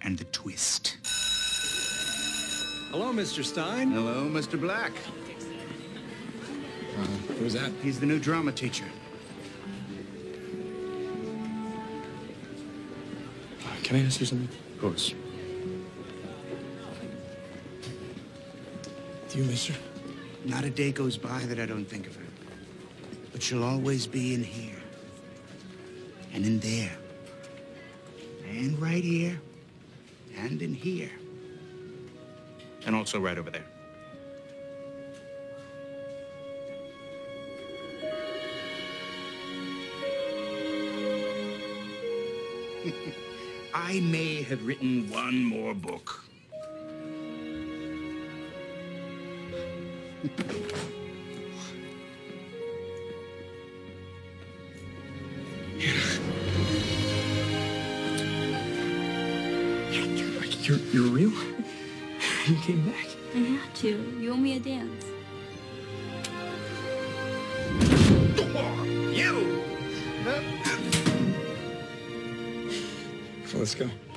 and the twist. Hello, Mr. Stine. Hello, Mr. Black. Who's that? He's the new drama teacher. Can I ask you something? Of course. Do you miss her? Not a day goes by that I don't think of her. But she'll always be in here. And in there. And right here. And in here. And also right over there. I may have written one more book. You're real? You came back. I had to. You owe me a dance. You! So let's go.